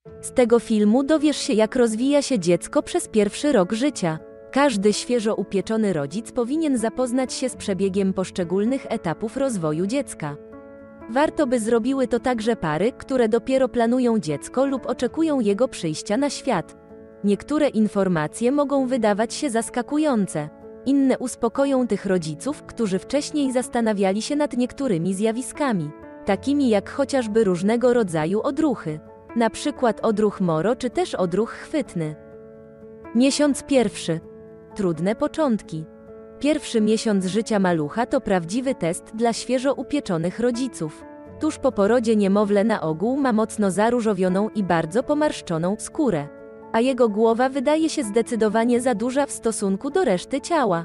Z tego filmu dowiesz się, jak rozwija się dziecko przez pierwszy rok życia. Każdy świeżo upieczony rodzic powinien zapoznać się z przebiegiem poszczególnych etapów rozwoju dziecka. Warto by zrobiły to także pary, które dopiero planują dziecko lub oczekują jego przyjścia na świat. Niektóre informacje mogą wydawać się zaskakujące. Inne uspokoją tych rodziców, którzy wcześniej zastanawiali się nad niektórymi zjawiskami, takimi jak chociażby różnego rodzaju odruchy. Na przykład odruch moro czy też odruch chwytny. Miesiąc pierwszy. Trudne początki. Pierwszy miesiąc życia malucha to prawdziwy test dla świeżo upieczonych rodziców. Tuż po porodzie niemowlę na ogół ma mocno zaróżowioną i bardzo pomarszczoną skórę, a jego głowa wydaje się zdecydowanie za duża w stosunku do reszty ciała.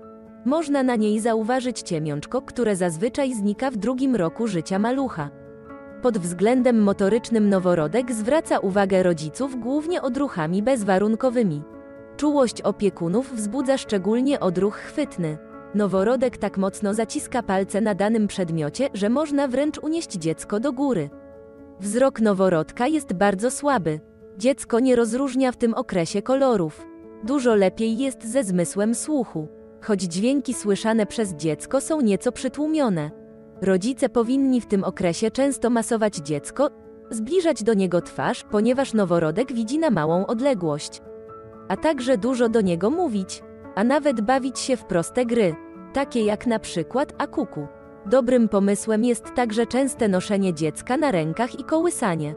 Można na niej zauważyć ciemiączko, które zazwyczaj znika w drugim roku życia malucha. Pod względem motorycznym noworodek zwraca uwagę rodziców głównie odruchami bezwarunkowymi. Czułość opiekunów wzbudza szczególnie odruch chwytny. Noworodek tak mocno zaciska palce na danym przedmiocie, że można wręcz unieść dziecko do góry. Wzrok noworodka jest bardzo słaby. Dziecko nie rozróżnia w tym okresie kolorów. Dużo lepiej jest ze zmysłem słuchu, choć dźwięki słyszane przez dziecko są nieco przytłumione. Rodzice powinni w tym okresie często masować dziecko, zbliżać do niego twarz, ponieważ noworodek widzi na małą odległość. A także dużo do niego mówić, a nawet bawić się w proste gry, takie jak na przykład akuku. Dobrym pomysłem jest także częste noszenie dziecka na rękach i kołysanie.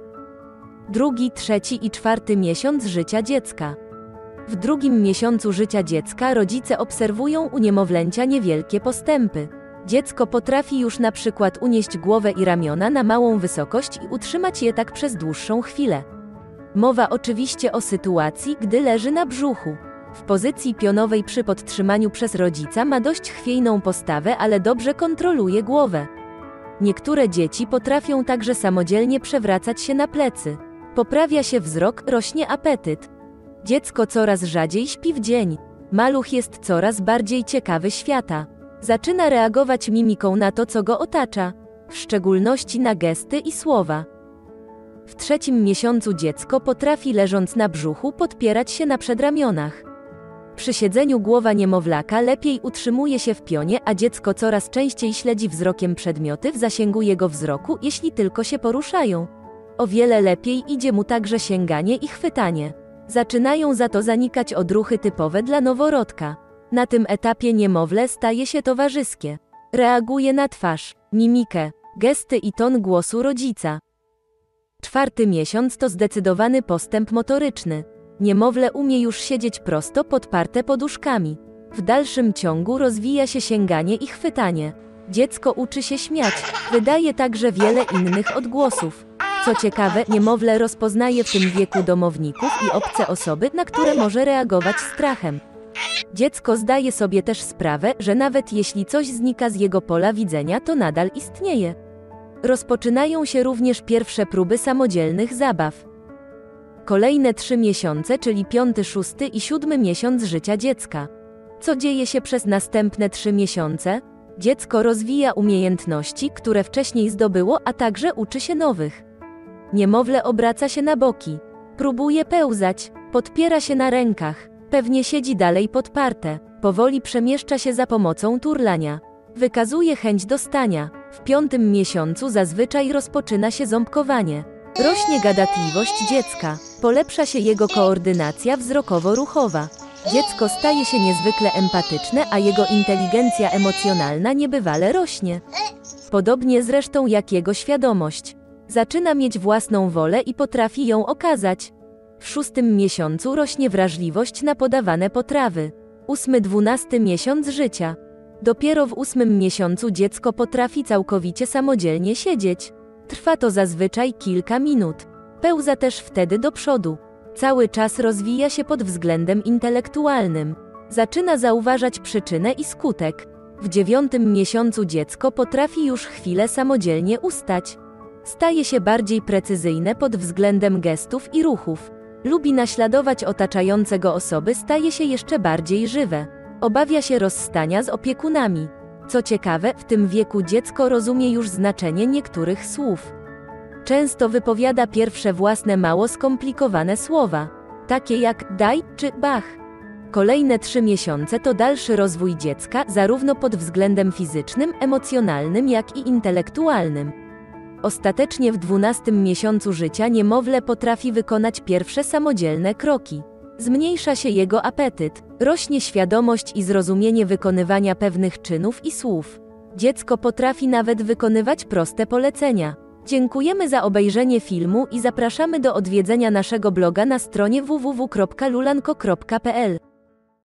Drugi, trzeci i czwarty miesiąc życia dziecka. W drugim miesiącu życia dziecka rodzice obserwują u niemowlęcia niewielkie postępy. Dziecko potrafi już na przykład unieść głowę i ramiona na małą wysokość i utrzymać je tak przez dłuższą chwilę. Mowa oczywiście o sytuacji, gdy leży na brzuchu. W pozycji pionowej przy podtrzymaniu przez rodzica ma dość chwiejną postawę, ale dobrze kontroluje głowę. Niektóre dzieci potrafią także samodzielnie przewracać się na plecy. Poprawia się wzrok, rośnie apetyt. Dziecko coraz rzadziej śpi w dzień. Maluch jest coraz bardziej ciekawy świata. Zaczyna reagować mimiką na to, co go otacza, w szczególności na gesty i słowa. W trzecim miesiącu dziecko potrafi leżąc na brzuchu podpierać się na przedramionach. Przy siedzeniu głowa niemowlaka lepiej utrzymuje się w pionie, a dziecko coraz częściej śledzi wzrokiem przedmioty w zasięgu jego wzroku, jeśli tylko się poruszają. O wiele lepiej idzie mu także sięganie i chwytanie. Zaczynają za to zanikać odruchy typowe dla noworodka. Na tym etapie niemowlę staje się towarzyskie. Reaguje na twarz, mimikę, gesty i ton głosu rodzica. Czwarty miesiąc to zdecydowany postęp motoryczny. Niemowlę umie już siedzieć prosto podparte poduszkami. W dalszym ciągu rozwija się sięganie i chwytanie. Dziecko uczy się śmiać, wydaje także wiele innych odgłosów. Co ciekawe, niemowlę rozpoznaje w tym wieku domowników i obce osoby, na które może reagować strachem. Dziecko zdaje sobie też sprawę, że nawet jeśli coś znika z jego pola widzenia, to nadal istnieje. Rozpoczynają się również pierwsze próby samodzielnych zabaw. Kolejne 3 miesiące, czyli 5., 6. i 7. miesiąc życia dziecka. Co dzieje się przez następne 3 miesiące? Dziecko rozwija umiejętności, które wcześniej zdobyło, a także uczy się nowych. Niemowlę obraca się na boki, próbuje pełzać, podpiera się na rękach, pewnie siedzi dalej podparte, powoli przemieszcza się za pomocą turlania. Wykazuje chęć dostania. W 5. miesiącu zazwyczaj rozpoczyna się ząbkowanie. Rośnie gadatliwość dziecka, polepsza się jego koordynacja wzrokowo-ruchowa. Dziecko staje się niezwykle empatyczne, a jego inteligencja emocjonalna niebywale rośnie. Podobnie zresztą jak jego świadomość. Zaczyna mieć własną wolę i potrafi ją okazać. W 6. miesiącu rośnie wrażliwość na podawane potrawy. 8-12 miesiąc życia. Dopiero w 8. miesiącu dziecko potrafi całkowicie samodzielnie siedzieć. Trwa to zazwyczaj kilka minut. Pełza też wtedy do przodu. Cały czas rozwija się pod względem intelektualnym. Zaczyna zauważać przyczynę i skutek. W 9. miesiącu dziecko potrafi już chwilę samodzielnie ustać. Staje się bardziej precyzyjne pod względem gestów i ruchów. Lubi naśladować otaczające go osoby, staje się jeszcze bardziej żywe. Obawia się rozstania z opiekunami. Co ciekawe, w tym wieku dziecko rozumie już znaczenie niektórych słów. Często wypowiada pierwsze własne mało skomplikowane słowa, takie jak daj czy bach. Kolejne 3 miesiące to dalszy rozwój dziecka, zarówno pod względem fizycznym, emocjonalnym, jak i intelektualnym. Ostatecznie w 12 miesiącu życia niemowlę potrafi wykonać pierwsze samodzielne kroki. Zmniejsza się jego apetyt, rośnie świadomość i zrozumienie wykonywania pewnych czynów i słów. Dziecko potrafi nawet wykonywać proste polecenia. Dziękujemy za obejrzenie filmu i zapraszamy do odwiedzenia naszego bloga na stronie www.lulanko.pl.